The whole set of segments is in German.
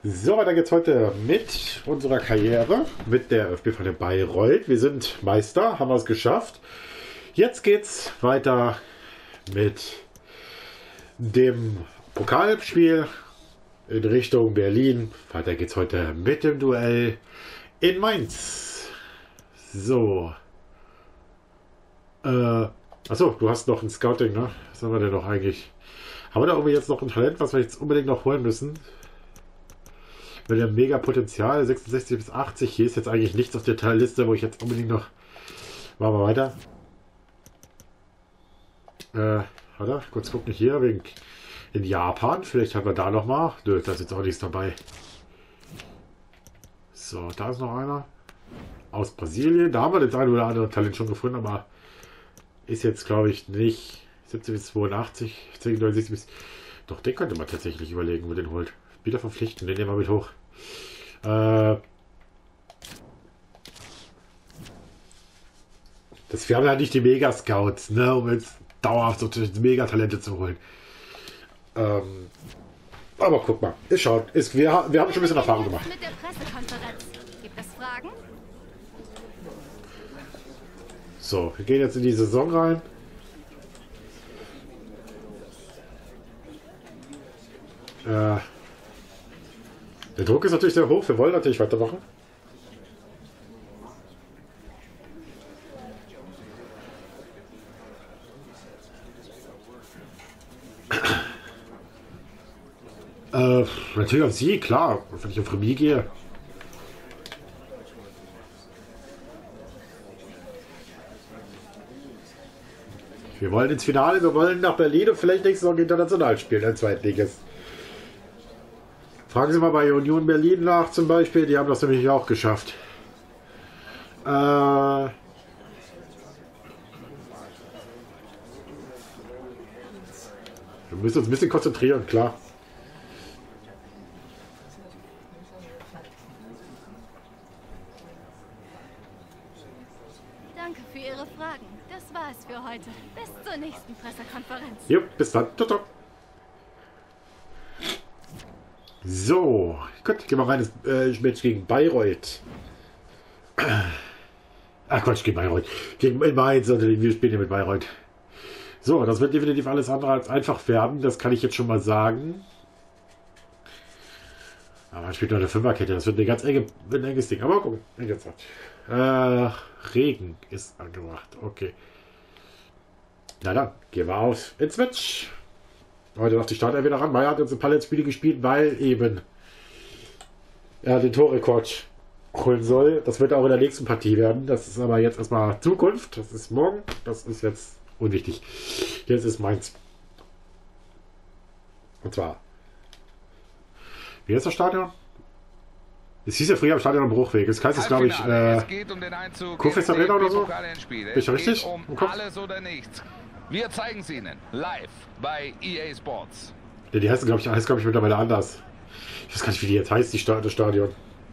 So, weiter geht's heute mit unserer Karriere, mit der ÖFB von der Bayreuth. Wir sind Meister, haben wir es geschafft. Jetzt geht's weiter mit dem Pokalspiel in Richtung Berlin. Weiter geht's heute mit dem Duell in Mainz. So. Achso, du hast noch ein Scouting, ne? Was haben wir denn noch eigentlich? Haben wir da irgendwie jetzt noch ein Talent, was wir jetzt unbedingt noch holen müssen? Mit dem mega Potenzial, 66 bis 80. Hier ist jetzt eigentlich nichts auf der Teilliste, wo ich jetzt unbedingt noch... Machen wir weiter. Warte, kurz gucken hier, wegen in Japan. Vielleicht haben wir da noch mal. Nö, da ist jetzt auch nichts dabei. So, da ist noch einer. Aus Brasilien. Da haben wir das ein oder andere Talent schon gefunden, aber ist jetzt, glaube ich, nicht 70 bis 82, 10, 69 bis... Doch, den könnte man tatsächlich überlegen, wo den holt. Wieder verpflichten, den nehmen wir mit hoch. Wir haben ja nicht die Mega-Scouts, ne, um jetzt dauerhaft so Mega-Talente zu holen. Aber guck mal, ist schon. Wir haben schon ein bisschen Erfahrung gemacht. Mit der Pressekonferenz. Gibt es Fragen? So, wir gehen jetzt in die Saison rein. Der Druck ist natürlich sehr hoch. Wir wollen natürlich weitermachen. Natürlich auf sie, klar. Wenn ich auf Remis gehe. Wir wollen ins Finale, wir wollen nach Berlin und vielleicht nächstes Mal international spielen, ein Zweitliges. Fragen Sie mal bei Union Berlin nach zum Beispiel, die haben das nämlich auch geschafft. Wir müssen uns ein bisschen konzentrieren, klar. Danke für Ihre Fragen. Das war es für heute. Bis zur nächsten Pressekonferenz. Jo, bis dann. Ciao, ciao. So, gut, gehen wir rein. Das Match gegen Bayreuth. Ach Quatsch, gegen Bayreuth. Gegen Mainz, also wir spielen hier mit Bayreuth. So, das wird definitiv alles andere als einfach werden. Das kann ich jetzt schon mal sagen. Aber man spielt noch eine Fünferkette. Das wird eine ganz enge, ein enges Ding. Aber gucken, jetzt Regen ist angebracht. Okay. Na dann, gehen wir auf ins Match. Heute noch die Starter wieder ran. Meier hat jetzt ein paar letzte Spiele gespielt, weil eben er den Torrekord holen soll. Das wird auch in der nächsten Partie werden. Das ist aber jetzt erstmal Zukunft. Das ist morgen. Das ist jetzt unwichtig. Jetzt ist Mainz. Und zwar. Wie heißt das Stadion? Es hieß ja früher am Stadion am Bruchweg. Es heißt jetzt, glaube ich, Kurfürst Arena oder so. Bin ich richtig? Alles oder nichts. Wir zeigen es Ihnen live bei EA Sports. Ja, die heißt, glaube ich, mittlerweile anders. Ich weiß gar nicht, wie die jetzt heißt, das Stadion.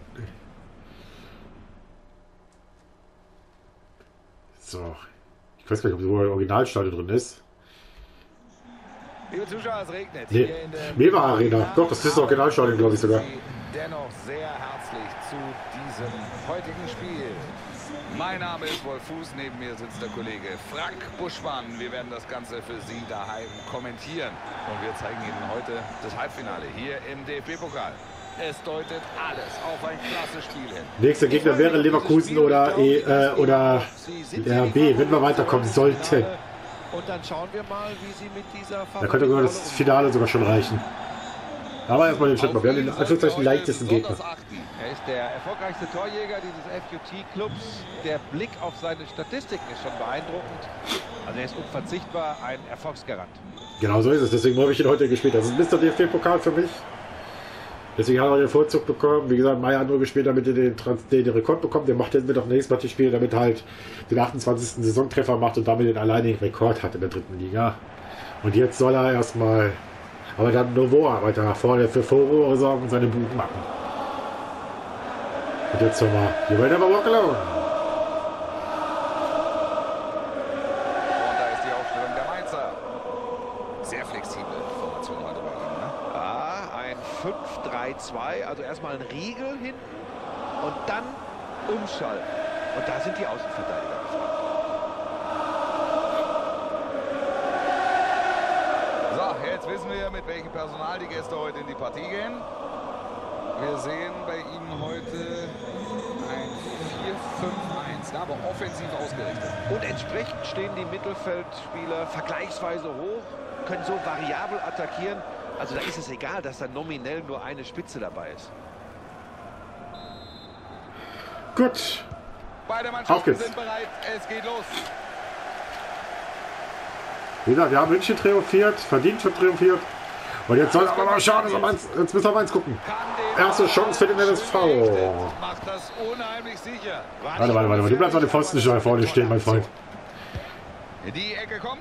So. Ich weiß gar nicht, ob so ein Originalstadion drin ist. Liebe Zuschauer, es regnet. Nee, Mewa Arena. Doch, das ist das Originalstadion, glaube ich sogar. Dennoch sehr herzlich zu diesem heutigen Spiel. Mein Name ist Wolf Fuß, neben mir sitzt der Kollege Frank Buschmann. Wir werden das Ganze für Sie daheim kommentieren. Und wir zeigen Ihnen heute das Halbfinale hier im DFB-Pokal. Es deutet alles auf ein klasse Spiel hin. Nächster Gegner wäre Leverkusen oder RB, wenn wir weiterkommen sollten. Und dann schauen wir mal, wie Sie mit dieser Da könnte sogar das Finale sogar schon reichen. Aber erstmal den Schritt mal. Wir haben den Anführungszeichen leichtesten Gegner. Er ist der erfolgreichste Torjäger dieses FUT-Clubs. Der Blick auf seine Statistiken ist schon beeindruckend. Also er ist unverzichtbar, ein Erfolgsgarant. Genau so ist es. Deswegen habe ich ihn heute gespielt. Das ist Mr. DFB-Pokal für mich. Deswegen hat er den Vorzug bekommen. Wie gesagt, Meier hat nur gespielt, damit er den Rekord bekommt. Der macht jetzt mit auf nächstes Mal Spiel, damit er halt den 28. Saisontreffer macht und damit den alleinigen Rekord hat in der dritten Liga. Und jetzt soll er erstmal, aber dann Novo weiter nach vorne für Furore sorgen und seine Buden machen. Und jetzt nochmal, you will never walk alone. Und da ist die Aufstellung der Mainzer. Sehr flexible Formation heute bei ihm, ne? Ja, ein 5-3. 3-2, also erstmal ein Riegel hinten und dann umschalten. Und da sind die Außenverteidiger gefragt. So, jetzt wissen wir, mit welchem Personal die Gäste heute in die Partie gehen. Wir sehen bei ihnen heute ein 4-5-1, aber offensiv ausgerichtet. Und entsprechend stehen die Mittelfeldspieler vergleichsweise hoch, können so variabel attackieren. Also da ist es egal, dass da nominell nur eine Spitze dabei ist. Gut. Beide Auf Mannschaften geht's. sind bereit, es geht los. Wie gesagt, wir haben München triumphiert, verdient schon triumphiert. Und jetzt soll es aber mal schauen, dass wir Mainz, jetzt müssen wir Mainz gucken. Erste Chance für den NSV. Macht das unheimlich sicher. Warte. Du bleibst an den Pfosten schon vorne stehen, mein Freund. Die Ecke kommt.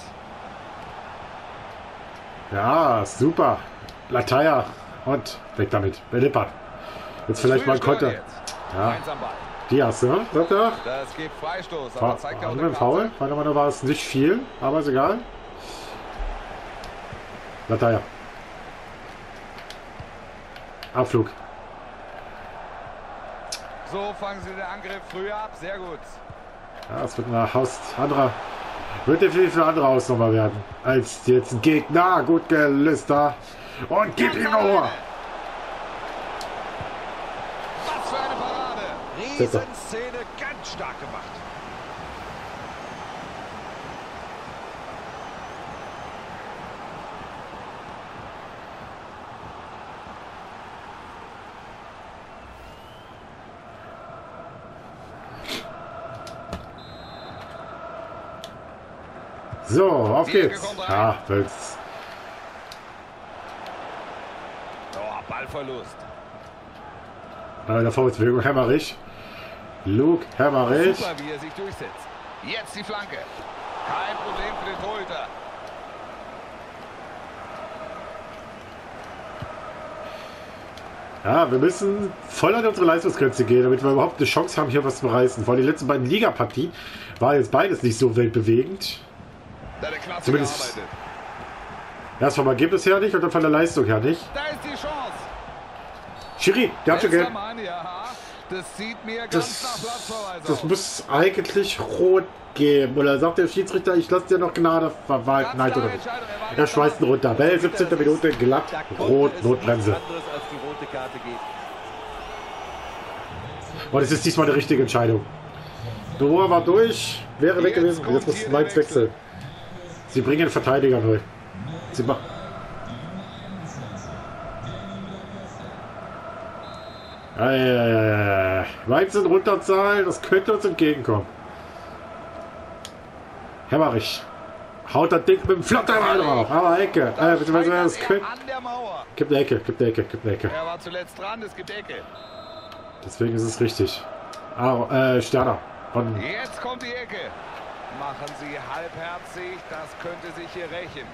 Ja, super. Lataya. Und weg damit. Lippert. Jetzt vielleicht mal ein Konter. Ja, Eins am Ball. Diaz, ne? Sagt er? Das gibt Freistoß, aber zeigt ja auch Ein Foul. Meiner Meinung nach war es nicht viel, aber ist egal. Lataya. Abflug. So fangen sie den Angriff früher ab. Sehr gut. Ja, es wird anderer. Wird definitiv eine andere Hausnummer werden. Als jetzt ein Gegner. Gut gelöst da. Und gib ihm Ohr. Was für eine Parade. Riesenszene, ganz stark gemacht. So, auf geht's. Ja, Wölz. Oh, Ballverlust. In der Vorwärtsbewegung Hemmerich. Luke Hemmerich. Super, wie er sich durchsetzt. Jetzt die Flanke. Kein Problem für den Torhüter. Ja, wir müssen voll an unsere Leistungsgrenze gehen, damit wir überhaupt eine Chance haben, hier was zu reißen. Vor allem die letzten beiden Ligapartien war jetzt beides nicht so weltbewegend. Da der Klasse Zumindest gearbeitet. erst vom Ergebnis her nicht und dann von der Leistung her nicht. Da ist die Chance. Schiri, der hat schon Geld. Bester Mann, ja. Das sieht mir ganz nach Platzverweis Das aus. muss eigentlich rot geben. Oder sagt der Schiedsrichter, ich lasse dir noch Gnade verwalten. Nein, oder nicht. Er schmeißt ihn runter. Bell, 17. Minute, glatt, rot, Notbremse. Anderes als die rote Karte geht. Und es ist diesmal die richtige Entscheidung. Noah war durch, wäre weg gewesen. Jetzt muss Mainz wechseln. Sie bringen Verteidiger neu. Sie machen. Mainz in Unterzahl, das könnte uns entgegenkommen. Hemmerich. Haut das Ding mit dem Flottermann drauf. Aber Ecke. Beziehungsweise das könnte. An der Mauer. Gibt eine Ecke, gibt eine Ecke, gibt eine Ecke. Er war zuletzt dran, es gibt Ecke. Deswegen ist es richtig. Sterner. Von Jetzt kommt die Ecke. Machen Sie halbherzig, das könnte sich hier rächen.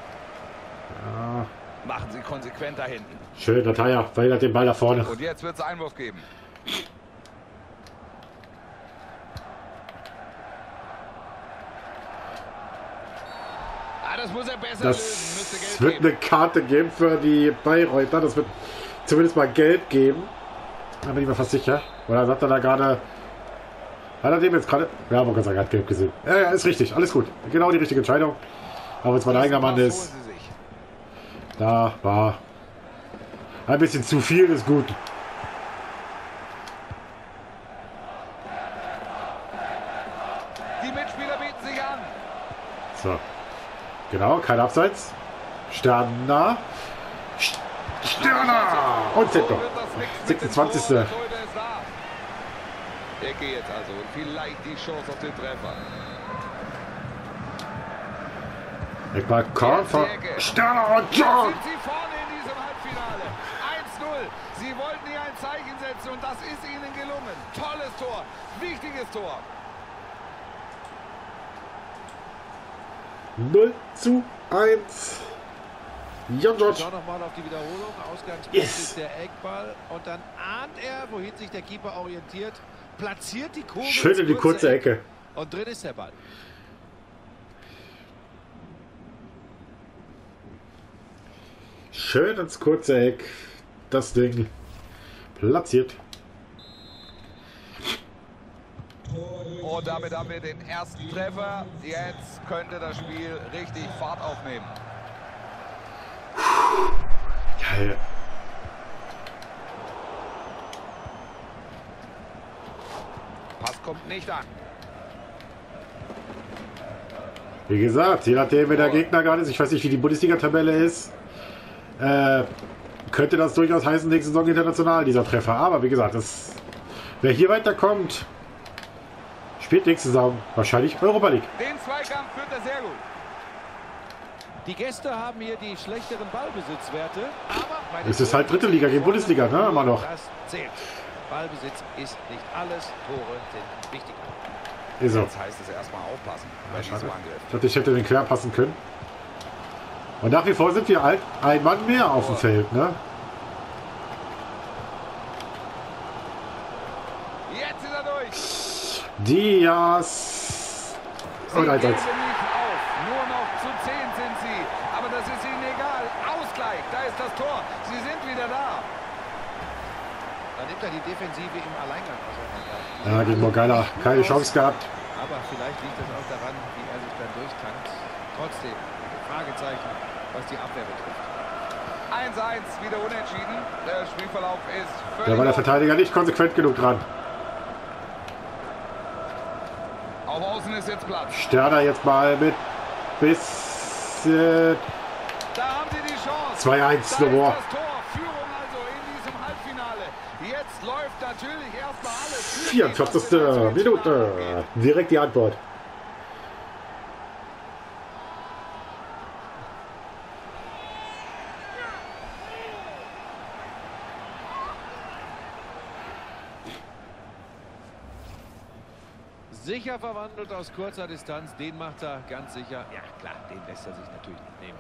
Machen Sie konsequent da hinten. schön, Lataya verhindert den Ball da vorne. Und jetzt wird es Einwurf geben. Das muss er besser lösen. Müsste Das Geld wird geben. eine Karte geben für die Bayreuther. Das wird zumindest mal Geld geben. Da bin ich mir fast sicher. Oder sagt er da gerade... Hat er dem jetzt gerade... Ja, man kann sagen, er hat gelb gesehen. Ja, ist richtig. Alles gut. Genau die richtige Entscheidung. Aber wenn es mein eigener Mann Was ist, holen Sie sich? da war ein bisschen zu viel ist gut. Die Mitspieler bieten sich an. So. Genau, kein Abseits. Sterner. Sterner! Und So Zentrum. wird das nichts mit dem 26. Tor. Der Torhüter ist da. Ecke jetzt also und vielleicht die Chance auf den Treffer. Eckball, Korn von Sterner und John. Sind Sie vorne in diesem Halbfinale? 1-0. Sie wollten hier ein Zeichen setzen und das ist Ihnen gelungen. Tolles Tor, wichtiges Tor. 0:1. Jan George. Schau nochmal auf die Wiederholung. Ausgangspunkt Yes. ist der Eckball. Und dann ahnt er, wohin sich der Keeper orientiert. Platziert die Kurve. Schön in die ins kurze Eck. Ecke. Und drin ist der Ball. Schön ins kurze Eck. das Ding platziert. Und damit haben wir den ersten Treffer. Jetzt könnte das Spiel richtig Fahrt aufnehmen. Geil. Pass kommt nicht an. Wie gesagt, je nachdem, wer der Gegner gerade ist, ich weiß nicht, wie die Bundesliga-Tabelle ist, könnte das durchaus heißen, nächste Saison international, dieser Treffer. Aber wie gesagt, wer hier weiterkommt, spielt nächste Saison wahrscheinlich Europa League. Den Zweikampf führt er sehr gut. Die Gäste haben hier die schlechteren Ballbesitzwerte, aber Es ist halt dritte Liga gegen Bundesliga, ne? Immer noch. Das zählt. Ballbesitz ist nicht alles, Tore sind wichtiger. Ist so. Jetzt heißt es erstmal aufpassen bei diesem Angriff. Ich dachte, ich hätte den quer passen können. Und nach wie vor sind wir ein Mann mehr auf dem Feld, ne? Jetzt ist er durch. Diaz. Sie Und 1-1. geben nicht auf. Nur noch zu 10 sind sie. Aber das ist ihnen egal. Ausgleich. Da ist das Tor. Sie sind wieder da. Da nimmt er die Defensive im Alleingang auseinander. Ja, gegen Morgana keine Chance gehabt. Aber vielleicht liegt es auch daran, wie er sich dann durchtankt. Trotzdem, Fragezeichen, was die Abwehr betrifft. 1-1, wieder unentschieden. Der Spielverlauf ist völlig... Da war der Verteidiger nicht konsequent genug dran. Auf Außen ist jetzt Platz. Sterner jetzt mal mit bis Da haben sie die Chance. 2-1. Da ist Noir. das Tor. Führung also in diesem Halbfinale. Jetzt läuft natürlich erstmal alles. 44. Minute. Direkt die Antwort. Sicher verwandelt aus kurzer Distanz, den macht er ganz sicher. Ja klar, den lässt er sich natürlich nicht nehmen.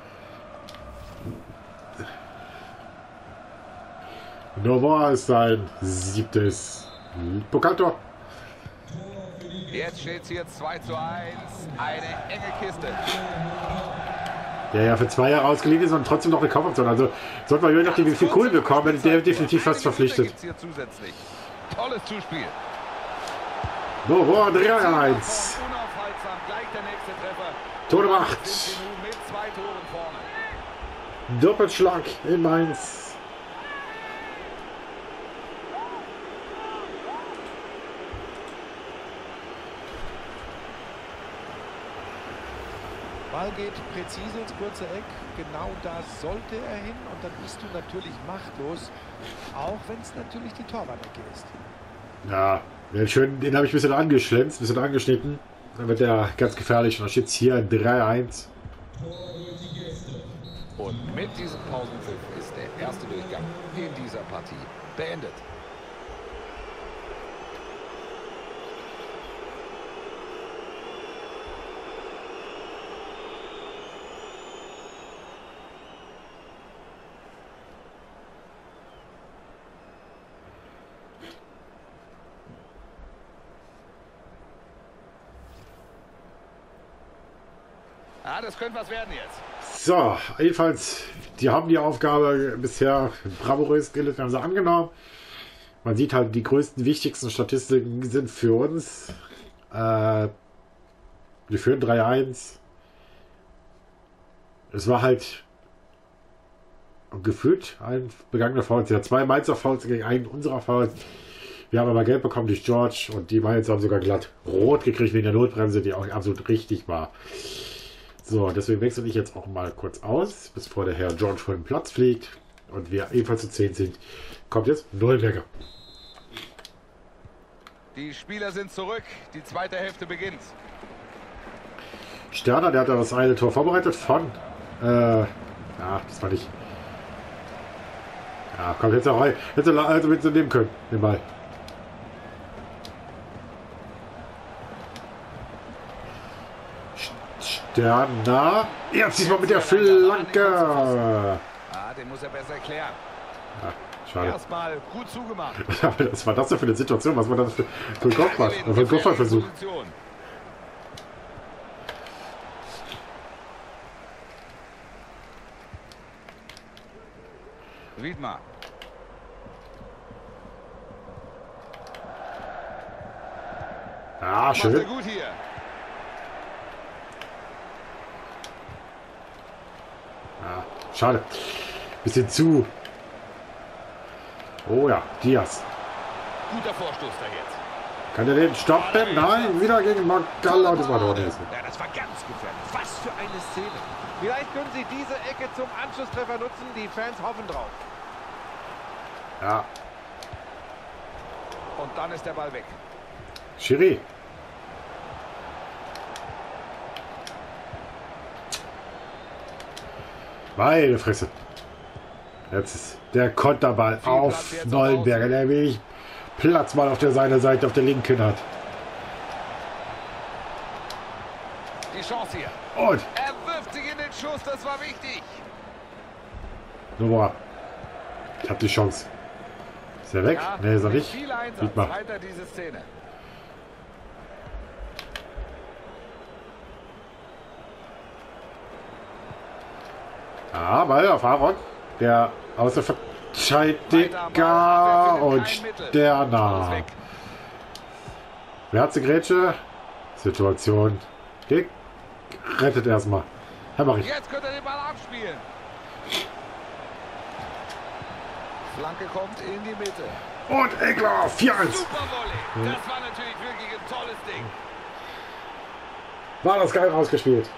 Noir ist sein 7. Pokaltor. Jetzt steht es hier 2-1. Eine enge Kiste. Der ja für 2 Jahre ausgeliehen ist und trotzdem noch eine Kaufoption. Also sollten wir noch die viel Kohle bekommen, der definitiv fast verpflichtet. Gibt's hier zusätzlich. Tolles Zuspiel. Noir 3-1. Unaufhaltsam, gleich der nächste Treffer. Tor gemacht. Sind sie nun mit 2 Toren vorne. Doppelschlag in Mainz. Ball geht präzise ins kurze Eck. Genau da sollte er hin. Und dann bist du natürlich machtlos. Auch wenn es natürlich die Torwart-Ecke ist. Ja, schön, den habe ich ein bisschen angeschlänzt, ein bisschen angeschnitten. Dann wird der ganz gefährlich. Und dann steht es hier 3-1. Und mit diesem Pausenpfiff ist der erste Durchgang in dieser Partie beendet. Ah, das könnte was werden jetzt. So, jedenfalls, die haben die Aufgabe bisher bravourös gelöst, haben sie angenommen. Man sieht halt, die größten, wichtigsten Statistiken sind für uns. Wir führen 3-1. Es war halt gefühlt ein begangener Foul. Ja, 2 Mainzer Fouls gegen einen unserer Fouls. Wir haben aber Geld bekommen durch George und die Mainzer haben sogar glatt rot gekriegt wegen der Notbremse, die auch absolut richtig war. So, deswegen wechsle ich jetzt auch mal kurz aus, bevor der Herr George vor den Platz fliegt und wir ebenfalls zu 10 sind. Kommt jetzt Neuberger. Die Spieler sind zurück. Die zweite Hälfte beginnt. Sterner, der hat da das eine Tor vorbereitet von. Ja, das war nicht. Ja, komm, jetzt auch rein. Hätte also mitnehmen können, den Ball. Sterner. Jetzt diesmal mit der Flanke. Ah, den muss er besser erklären. Ja, schade. Erstmal gut zugemacht. Was war das denn für eine Situation? Was war das für ein Kopfball? Für ein Kopfballversuch? Wiedmer. Ah, Macht er schön. gut hier. Ah, schade. Bisschen zu. Oh ja, Diaz. Guter Vorstoß da jetzt. Kann er den stoppen? Nein, wieder gegen Magalla. Das war doch nicht. Ja, das war ganz gefährlich. Was für eine Szene. Vielleicht können sie diese Ecke zum Anschlusstreffer nutzen. Die Fans hoffen drauf. Ja, Und dann ist der Ball weg. Schiri. Meine Fresse. Jetzt ist der Konterball Viel auf Platz jetzt Neuenberger, auf der wenig Platz mal auf der seiner Seite, auf der linken hat. Die Chance hier. Und Er wirft sich in den Schuss, das war wichtig. Nummer. Ich habe die Chance. Ist er weg? Ja, Ne, ist er mit nicht. viel Einsatz. Sieht mal. Weiter diese Szene. Ah, Ball auf Aaron. Der Außenverteidiger und der Alles nah. weg. Wer hat die Grätsche? Situation. Rettet erstmal. Hemmerich. Jetzt könnte er den Ball abspielen. Flanke kommt in die Mitte. Und Egler. 4-1. Super Volley. Das war natürlich wirklich ein tolles Ding. War das geil rausgespielt.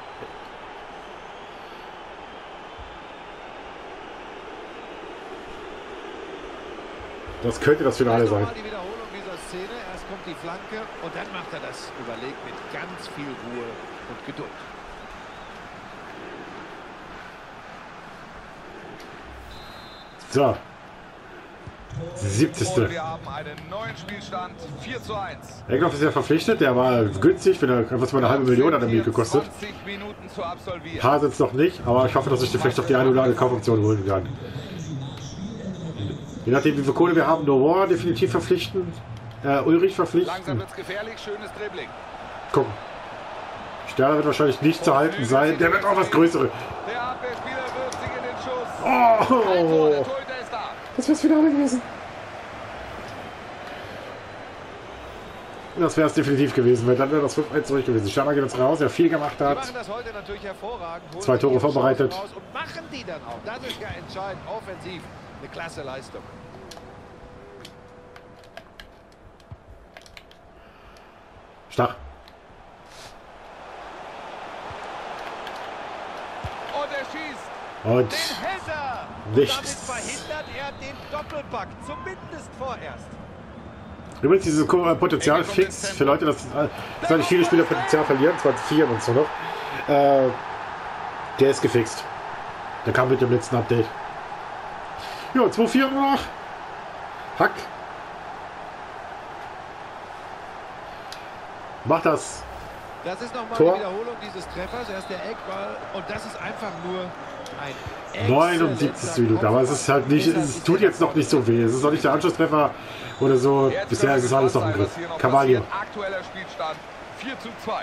Das könnte das Finale sein. Die Wiederholung dieser Szene. Erst kommt die Flanke und dann macht er das überlegt mit ganz viel Ruhe und Geduld. So. 70. Und wir haben einen neuen Spielstand. 4:1. Egloff ist ja verpflichtet. Der war günstig. Wenn er einfach mal eine halbe Million hat er mir gekostet. 20 Minuten zu absolvieren. Paar sind es noch nicht. Aber ich hoffe, dass ich dir vielleicht auf die eine oder andere Kaufoption holen kann. Je nachdem, wie viel Kohle wir haben, Noir definitiv verpflichten. Ulrich Langsam verpflichten. wird's gefährlich. Schönes Dribbling. Gucken. Sterner wird wahrscheinlich nicht zu halten sein. Der wird auch was Größere. Der Abwehrspieler wirft sich in den Schuss. Oh, Kein Tor, der Torhüter ist da. das wäre das Finale gewesen. Das wäre es definitiv gewesen, weil dann wäre das 5-1 zurück gewesen. Sterner geht jetzt raus, der viel gemacht Die hat. machen das heute natürlich hervorragend. Holen 2 Tore ihre Chancen vorbereitet. raus und machen die dann auch. Das ist ja entscheidend. Offensiv. Eine klasse Leistung. Stach. Und er schießt. Und Den hält er. Und nichts. damit verhindert er den Doppelpack. Zumindest vorerst. Übrigens dieses Potenzial fix für Leute, dass nicht viele Spieler Potenzial verlieren, 2004 und so noch. Der ist gefixt. Der kam mit dem letzten Update. Ja, 2-4 nur noch. Hack. Macht das. Das ist nochmal Tor. die Wiederholung dieses Treffers. Erst der Eckball. Und das ist einfach nur ein 79. Minute. Aber es ist halt nicht, es tut jetzt noch nicht so weh. Es ist noch nicht der Anschlusstreffer oder so. Jetzt Bisher könnte ist es alles noch im sein, Griff. was hier noch Cavalier. passiert. Aktueller Spielstand 4:2.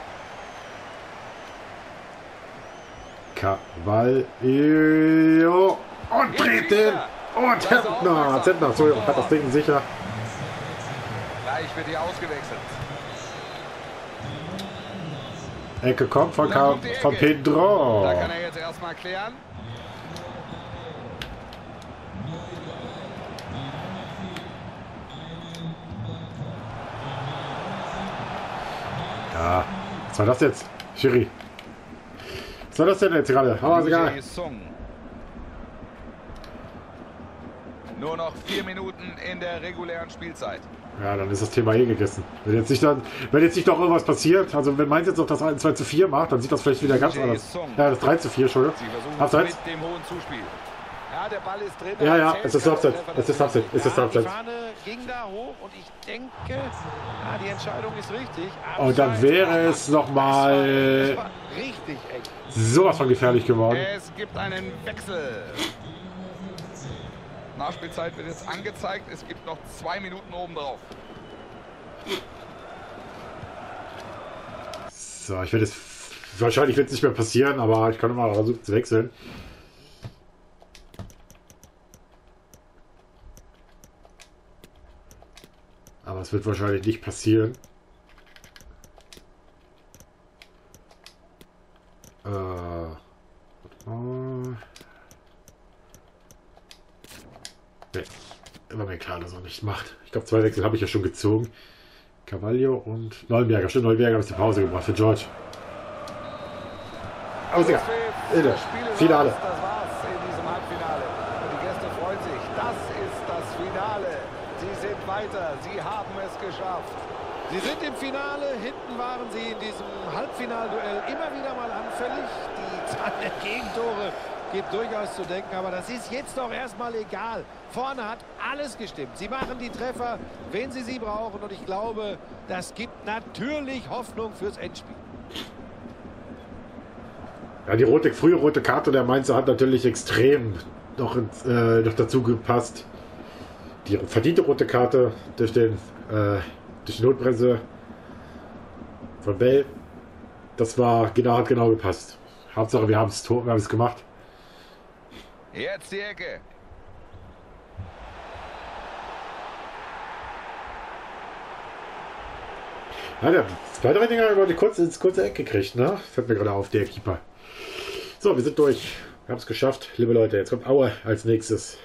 Cavalier. Und dreht den. Und Zentner. Zentner, so hat das Ding sicher. Gleich wird hier ausgewechselt. Ecke kommt von, Da kommt die Ecke. von Pedro. Da kann er jetzt erstmal klären. Ja, was war das jetzt? Schiri. Was war das denn jetzt gerade? Aber ist egal. Sung. Nur noch 4 Minuten in der regulären Spielzeit. Ja, dann ist das Thema eh gegessen. Wenn jetzt nicht noch irgendwas passiert, also wenn Mainz jetzt noch das 2:4 macht, dann sieht das vielleicht wieder ganz anders. Ja, das 3:4, Entschuldigung. Sie versuchen Abseits? mit dem hohen Zuspiel. Ja, der Ball ist drin. Ja, ja, Zählt es ist kein Abseits. Treffer, Es das ist Abseits. Es ist Die Abseits. Fahne ging da hoch und ich denke, die Entscheidung ist richtig. Und dann Abseits, wäre aber es nochmal das war richtig eng. sowas von gefährlich geworden. Es gibt einen Wechsel. Nachspielzeit wird jetzt angezeigt. Es gibt noch 2 Minuten obendrauf. So, ich werde es. Wahrscheinlich wird es nicht mehr passieren, aber ich kann mal versuchen zu wechseln. Aber es wird wahrscheinlich nicht passieren. Ne, war mir klar, dass er nicht macht. Ich glaube, 2 Wechsel habe ich ja schon gezogen. Cavallio und Neuberger. Stimmt, Neuberger habe ich die Pause gebracht für George. Aber egal. Finale. Das war's in diesem Halbfinale. Und die Gäste freuen sich. Das ist das Finale. Sie sind weiter. Sie haben es geschafft. Sie sind im Finale. Hinten waren sie in diesem Halbfinalduell immer wieder mal anfällig. Die Zahl der Gegentore gibt durchaus zu denken, aber das ist jetzt doch erstmal egal. Vorne hat alles gestimmt. Sie machen die Treffer, wenn sie brauchen. Und ich glaube, das gibt natürlich Hoffnung fürs Endspiel. Ja, die frühe rote Karte der Mainzer hat natürlich extrem noch dazu gepasst. Die verdiente rote Karte durch die Notbremse von Bell, das hat genau gepasst. Hauptsache, wir haben es gemacht. Jetzt die Ecke. Ja, der zweite Rettinger über ins kurze Eck gekriegt, ne? Das fällt mir gerade auf, der Keeper. So, wir sind durch. Wir haben es geschafft, liebe Leute. Jetzt kommt Aue als nächstes.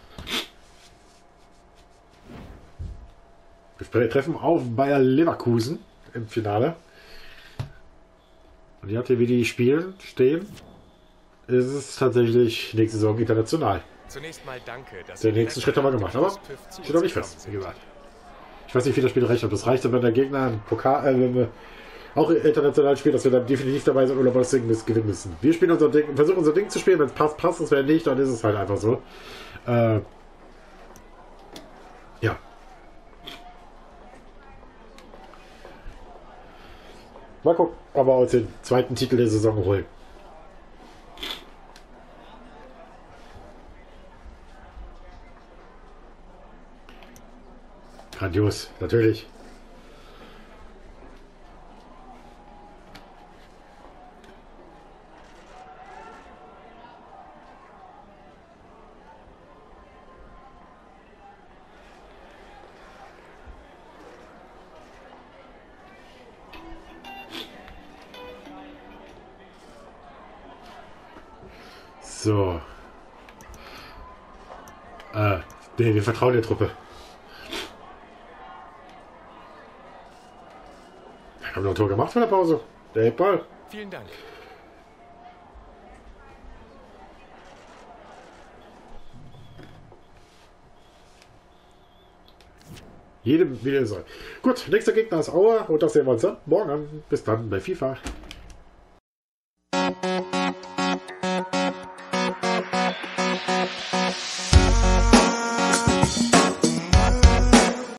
Wir treffen auf Bayer Leverkusen im Finale. Und je nachdem, wie die stehen, ist es tatsächlich nächste Saison international. Zunächst mal danke, dass Den nächsten Schritt haben wir gemacht, aber steht noch nicht fest, wie gesagt. Ich weiß nicht, wie das Spiel rechnet. Das reicht, wenn der Gegner einen Pokal, wenn wir auch international spielen, dass wir dann definitiv dabei sind oder das Ding gewinnen müssen. Wir spielen unser Ding, versuchen unser Ding zu spielen. Wenn es passt, passt es. Wenn nicht, dann ist es halt einfach so. Ja. Mal gucken, ob wir uns den zweiten Titel der Saison holen. Grandios, natürlich. So. Nee, wir vertrauen der Truppe. Haben wir noch ein Tor gemacht vor der Pause? Der Ball. Vielen Dank. Jedem wieder soll. Gut, nächster Gegner ist Aue und das sehen wir uns dann morgen an. Bis dann bei FIFA.